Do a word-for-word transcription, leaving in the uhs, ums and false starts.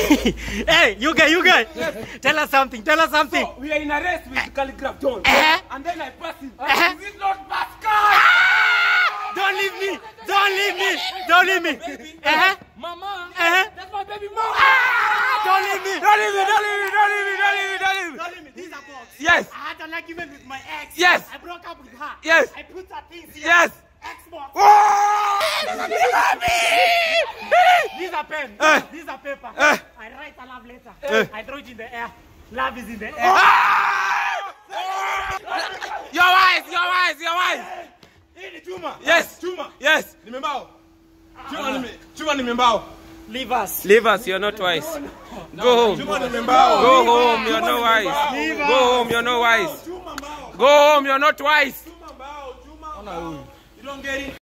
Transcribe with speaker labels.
Speaker 1: Hey, you guys, you guys. Yes. Tell us something. Tell us something.
Speaker 2: So, we are in a race with uh, Calligraph John.
Speaker 1: Uh,
Speaker 2: and then I pass him.
Speaker 1: Uh,
Speaker 2: Is it not Pascal?
Speaker 1: Ah! Don't leave me. Don't leave me. Don't leave me.
Speaker 2: Baby.
Speaker 1: Uh-huh.
Speaker 2: Mama.
Speaker 1: Uh-huh.
Speaker 2: That's my baby mama.
Speaker 1: Ah! Don't leave me.
Speaker 2: Don't leave me. Don't leave me. Don't leave me. Don't leave me. Don't leave me.
Speaker 1: Don't leave me. These are box.
Speaker 2: Yes.
Speaker 1: I had an argument with my ex.
Speaker 2: Yes.
Speaker 1: I broke up with her.
Speaker 2: Yes.
Speaker 1: I put her things here.
Speaker 2: Yes.
Speaker 1: Xbox.
Speaker 2: Oh!
Speaker 1: These are pen.
Speaker 2: Uh,
Speaker 1: These are paper.
Speaker 2: Uh,
Speaker 1: I write a love letter.
Speaker 2: Uh,
Speaker 1: I throw it in the air. Love is in the air.
Speaker 2: Ah! Your eyes, your eyes, your eyes.
Speaker 3: Chuma.
Speaker 2: Yes.
Speaker 3: Chuma.
Speaker 2: Yes.
Speaker 3: Nimembao. Chuma nime. Chuma nimembao.
Speaker 1: Leave us.
Speaker 2: Leave us, you're not wise. Go home.
Speaker 3: Chuma nimembao.
Speaker 2: Go home, you're not wise. Go home, you're not wise.
Speaker 3: Chuma mbao.
Speaker 2: Go home, you're not wise.
Speaker 3: Chuma mbao. Chuma mbao. You don't get it.